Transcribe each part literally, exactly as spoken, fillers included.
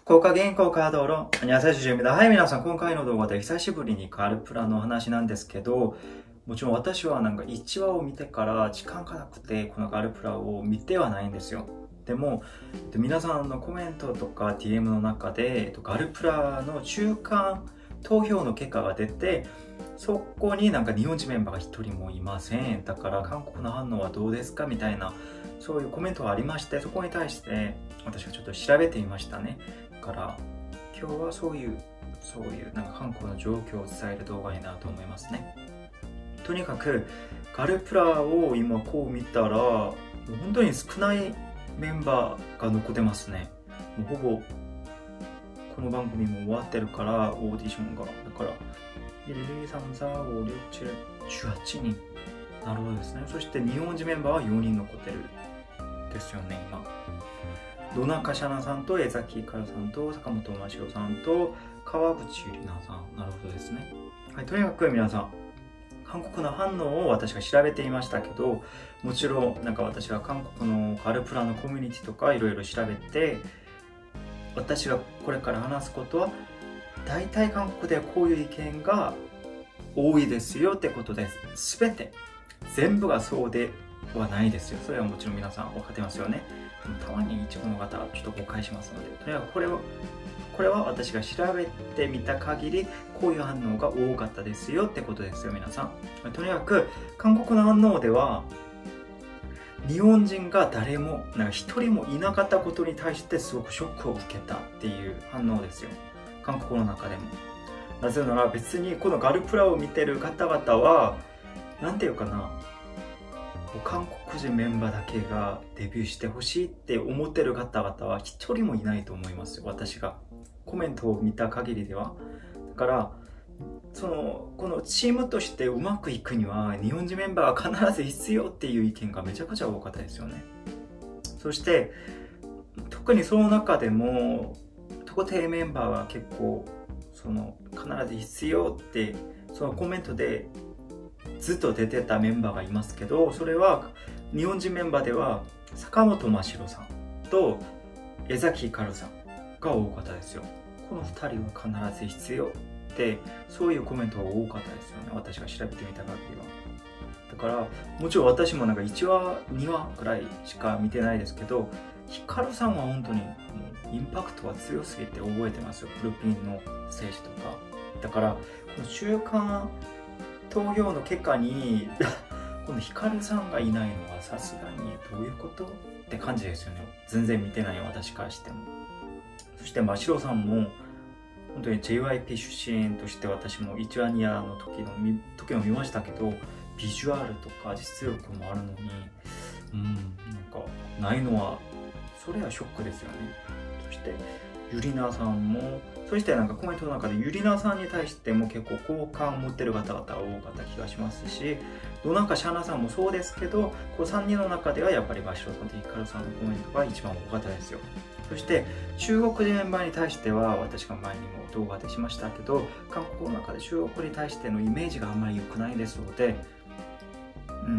効果原効果道論。안녕하세요、ジュジュ입니다。はい、皆さん、今回の動画で久しぶりにガルプラの話なんですけど、もちろん私はなんかいちわを見てから時間がなくて、このガルプラを見てはないんですよ。でも、皆さんのコメントとか ディーエム の中で、ガルプラの中間投票の結果が出て、そこになんか日本人メンバーが一人もいません。だから韓国の反応はどうですかみたいな、そういうコメントがありまして、そこに対して私はちょっと調べてみましたね。だから今日はそういう、そういうなんか韓国の状況を伝える動画になると思いますね。とにかくガルプラを今こう見たら、もう本当に少ないメンバーが残ってますね。もうほぼこの番組も終わってるから、オーディションが。だからいち、に、さん、さん、ご、ろく、なな、じゅうはちにん。なるほどですね。そして日本人メンバーはよにん残ってるですよね、今。野中シャナさんと江崎かるさんと坂本真城さんと川口ゆりなさん。なるほどですね。はい、とにかく皆さん、韓国の反応を私が調べていましたけど、もちろんなんか私は韓国のガルプラのコミュニティとかいろいろ調べて、私がこれから話すことは、大体韓国ではこういう意見が多いですよってことです。全て、全部がそうではないですよ。それはもちろん皆さん分かってますよね。でもたまに一部の方はちょっと誤解しますので、とにかくこれを、これは私が調べてみた限り、こういう反応が多かったですよってことですよ、皆さん。とにかく、韓国の反応では、日本人が誰も、なんか一人もいなかったことに対してすごくショックを受けたっていう反応ですよ。韓国の中でも。なぜなら別にこのガルプラを見てる方々は、なんていうかな、韓国人メンバーだけがデビューしてほしいって思ってる方々は一人もいないと思いますよ、私が。コメントを見た限りでは。だから、その、このチームとしてうまくいくには、日本人メンバーが必ず必要っていう意見がめちゃくちゃ多かったですよね。そして、特にその中でも、特定メンバーは結構、その、必ず必要って、そのコメントでずっと出てたメンバーがいますけど、それは日本人メンバーでは坂本真城さんと江崎かるさんが多かったですよ。このふたりは必ず必要ってそういうコメントが多かったですよね、私が調べてみた限りは。だからもちろん私もなんかいちわにわくらいしか見てないですけど、ヒカルさんは本当にもうインパクトが強すぎて覚えてますよ、プルピンのステージとか。だからこの中間投票の結果にこのヒカルさんがいないのはさすがにどういうことって感じですよね。全然見てない私からしても。そして真城さんも本当に ジェイワイピー 出身として私もいちわにわの時の時を見ましたけど、ビジュアルとか実力もあるのに、うん、なんかないのはそれはショックですよね。そしてゆりなさんも、そしてなんかコメントの中でゆりなさんに対しても結構好感を持ってる方々が多かった気がしますし、野中シャナさんもそうですけど、このさんにんの中ではやっぱり真城さんとヒカルさんのコメントが一番多かったですよ。そして中国人メンバーに対しては、私が前にも動画でしましたけど、韓国の中で中国に対してのイメージがあんまり良くないですので、うん、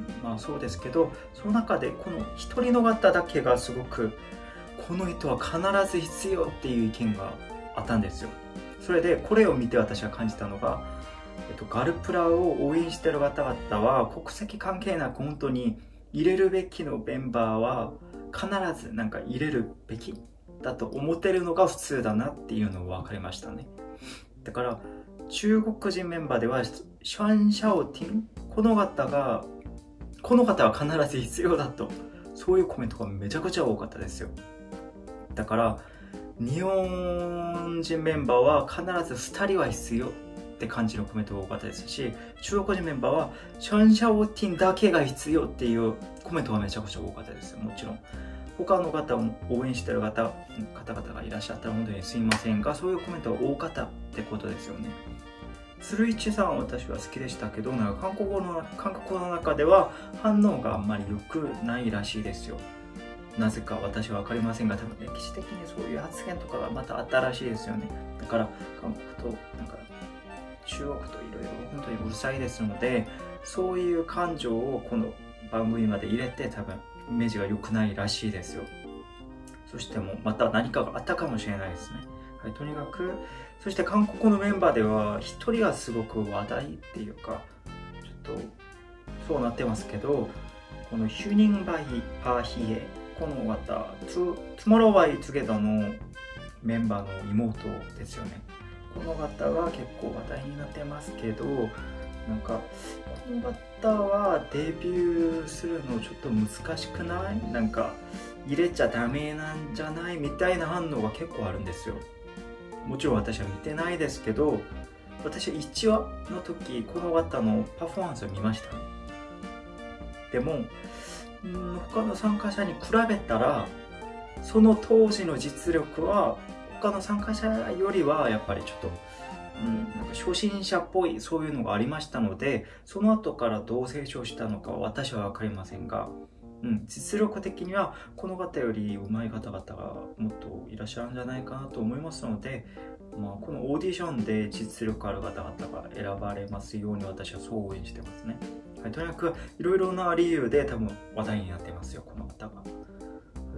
まあそうですけど、その中でこの一人の方だけがすごく、この人は必ず必要っていう意見があったんですよ。それでこれを見て私は感じたのが、えっと、ガルプラを応援してる方々は国籍関係なく本当に入れるべきのメンバーは必ずなんか入れるべきだと思ってるのが普通だなっていうのが分かりましたね。だから中国人メンバーではシャン・シャオティン、この方がこの方は必ず必要だと、そういうコメントがめちゃくちゃ多かったですよ。だから日本人メンバーは必ずふたりは必要って感じのコメントが多かったですし、中国人メンバーはシャン・シャオティンだけが必要っていうコメントがめちゃくちゃ多かったですよ。もちろん他の方を応援してる方方々がいらっしゃったら本当にすいませんが、そういうコメントが多かったってことですよね。鶴一さんは私は好きでしたけど、なんか韓国語の韓国語の中では反応があんまり良くないらしいですよ。なぜか私は分かりませんが、多分歴史的にそういう発言とかがまたあったらしいですよね。だから韓国となんか中国といろいろ本当にうるさいですので、そういう感情をこの番組まで入れて多分イメージが良くないらしいですよ。そそしてもまた何かがあったかもしれないですね。はい、とにかく、そして韓国のメンバーでは一人がすごく話題っていうか、ちょっとそうなってますけど、このヒュニンバイパーヒエ、この方、トゥモローバイトゥゲダのメンバーの妹ですよね。この方は結構話題になってますけど、なんかこの方はデビューするのちょっと難しくない？なんか入れちゃダメなんじゃないみたいな反応が結構あるんですよ。もちろん私は見てないですけど、私はいちわの時この方のパフォーマンスを見ましたね。でも、うん、他の参加者に比べたらその当時の実力は他の参加者よりはやっぱりちょっと、うん、なんか初心者っぽいそういうのがありましたので、その後からどう成長したのかは私は分かりませんが、うん、実力的にはこの方より上手い方々がもっといらっしゃるんじゃないかなと思いますので、まあ、このオーディションで実力ある方々が選ばれますように私はそう応援してますね。はい、とにかくいろいろな理由で多分話題になってますよ、この方が。はい、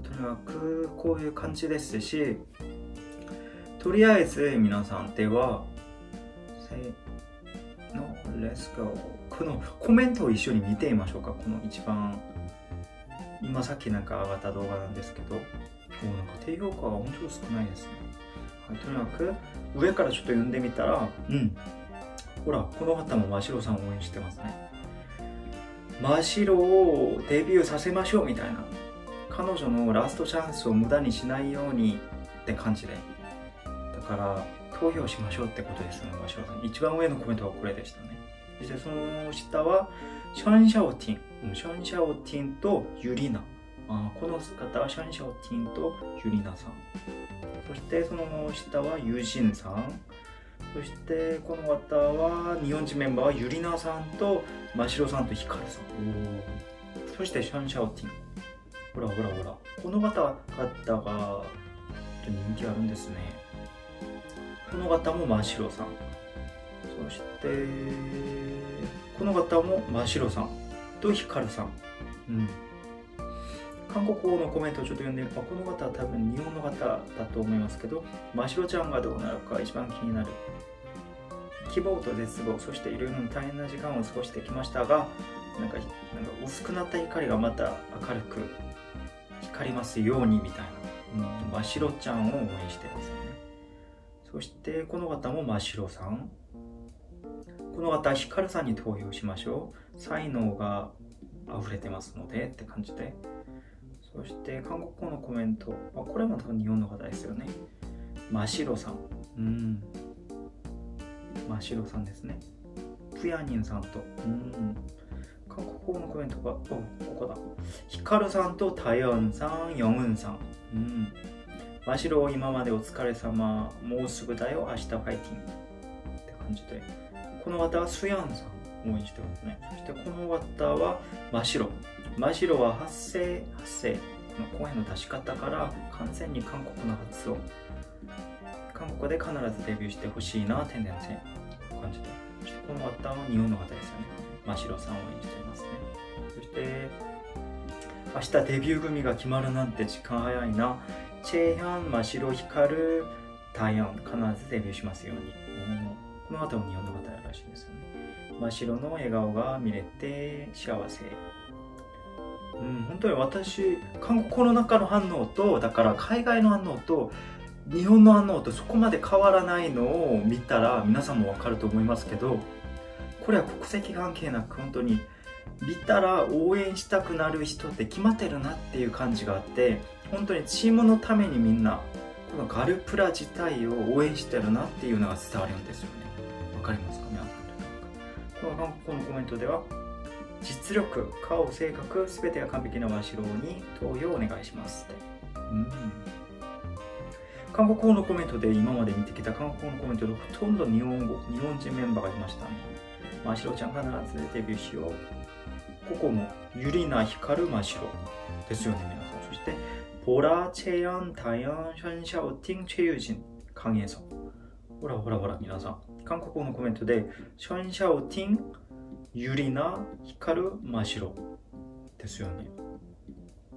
とにかくこういう感じですし、とりあえず皆さんでは、せーの、レッツゴー。このコメントを一緒に見てみましょうか。この一番、今さっきなんか上がった動画なんですけど、もうなんか低評価が本当に少ないですね。はい、とにかく上からちょっと読んでみたら、うん。ほら、この方も真白さんを応援してますね。真白をデビューさせましょうみたいな。彼女のラストチャンスを無駄にしないようにって感じで。だから投票しましょうってことですね、真白さん。一番上のコメントはこれでしたね。そしてその下は、ション・シャオティン。ション・シャオティンとユリナ。あこの方はション・シャオティンとユリナさん。そしてその下はユジンさん。そしてこの方は日本人メンバーはユリナさんと真白さんとヒカルさん。そしてシャン・シャオティン。ほらほらほら。この方々が人気あるんですね。この方も真白さん。そしてこの方も真白さんとヒカルさん。うん。韓国語のコメントをちょっと読んでみると、この方は多分日本の方だと思いますけど、真白ちゃんがどうなるか一番気になる。希望と絶望、そしていろいろな大変な時間を過ごしてきましたが、なんか、なんか薄くなった光がまた明るく光りますようにみたいな、うん、真白ちゃんを応援してますよね。そしてこの方も真白さん。この方はヒカルさんに投票しましょう。才能が溢れてますのでって感じで。そして韓国語のコメント、あこれも多分日本の方ですよね。真白さん。うん。真白さんですね。プヤニンさんと。うん。韓国語のコメントが、お、ここだ。ヒカルさんとタヨンさん、ヨンウンさん。うん。真白、今までお疲れ様。もうすぐだよ。明日ファイティング。って感じで。この方はスヤンさん。応援してますね。そしてこの方は真白。真白は発声、発声。この声の出し方から完全に韓国の発音。韓国で必ずデビューしてほしいな、天然線。感じで。そしてこの方は日本の方ですよね。真白さんを応援していますね。そして、明日デビュー組が決まるなんて時間早いな。チェヒャン、真白、ヒカル、タヨン、必ずデビューしますように。この方も日本の方らしいですよね。真白の笑顔が見れて幸せ。うん、本当に私、韓国の中の反応と、だから海外の反応と、日本の反応とそこまで変わらないのを見たら皆さんもわかると思いますけど、これは国籍関係なく本当に見たら応援したくなる人って決まってるなっていう感じがあって、本当にチームのためにみんなこのガルプラ自体を応援してるなっていうのが伝わるんですよね。わかりますか皆さん。この韓国のコメントでは、実力、顔、性格、すべてが完璧な真白に投票お願いしますって。うん韓国語のコメントで今まで見てきた韓国語のコメントでほとんど日本語、日本人メンバーがいましたね。真白ちゃん必ずデビューしよう。ここもユリナ、ヒカル、真白ですよね、皆さん。そして、ボラ、チェヨン、タヨン、シャンシャオティン、チェユジン、カンエソ。ほらほらほら、皆さん。韓国語のコメントで、シャンシャオティン、ユリナ、ヒカル、真白ですよね。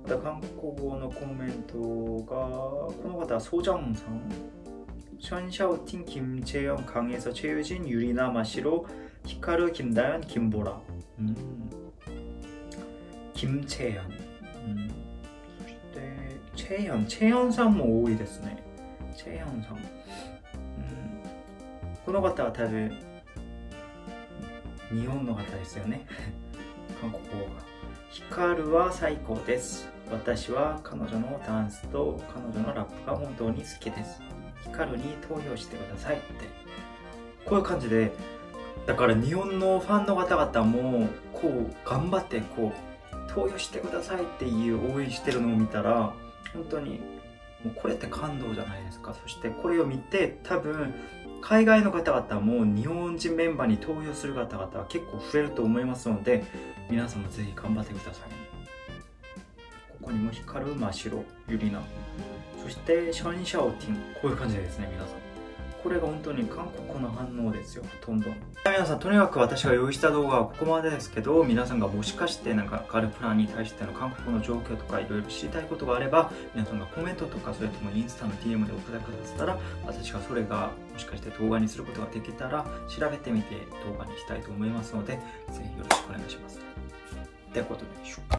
また韓国語のコメントが、この方はソジャンさん、션샤오팅, 김채영, 강혜서, 최유진, 유리나, 마시로, 히카루, 김다연, 김보라. 음. 김채연. 음. そして 채연. 채연さんも多いですね。채연さん。うん。この方は多分日本の方ですよね。韓国語が。ヒカルは最高です。私は彼女のダンスと彼女のラップが本当に好きです。ヒカルに投票してくださいってこういう感じで、だから日本のファンの方々もこう頑張ってこう投票してくださいっていう応援してるのを見たら本当にもうこれって感動じゃないですか。そしてこれを見て多分海外の方々も日本人メンバーに投票する方々は結構増えると思いますので、皆さんもぜひ頑張ってください。ここにもヒカル、マシロ、ユリナ、そしてシャンシャオティン、こういう感じですね。皆さんこれが本当に韓国の反応ですよ、ほとんど。皆さん、とにかく私が用意した動画はここまでですけど、皆さんがもしかしてなんかガルプランに対しての韓国の状況とかいろいろ知りたいことがあれば、皆さんがコメントとかそれともインスタの ディーエム で送ってくださったら、私がそれがもしかして動画にすることができたら調べてみて動画にしたいと思いますので、ぜひよろしくお願いします。ってことでしょうか。